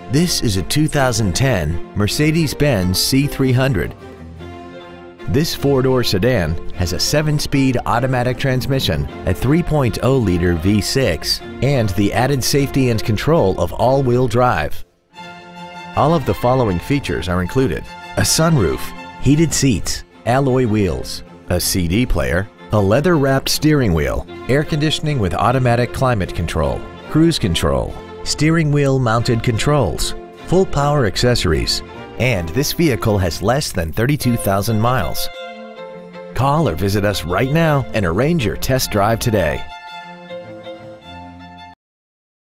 This is a 2010 Mercedes-Benz C300. This four-door sedan has a 7-speed automatic transmission, a 3.0-liter V6, and the added safety and control of all-wheel drive. All of the following features are included: a sunroof, heated seats, alloy wheels, a CD player, a leather-wrapped steering wheel, air conditioning with automatic climate control, cruise control, steering wheel mounted controls, full power accessories, and this vehicle has less than 32,000 miles. Call or visit us right now and arrange your test drive today.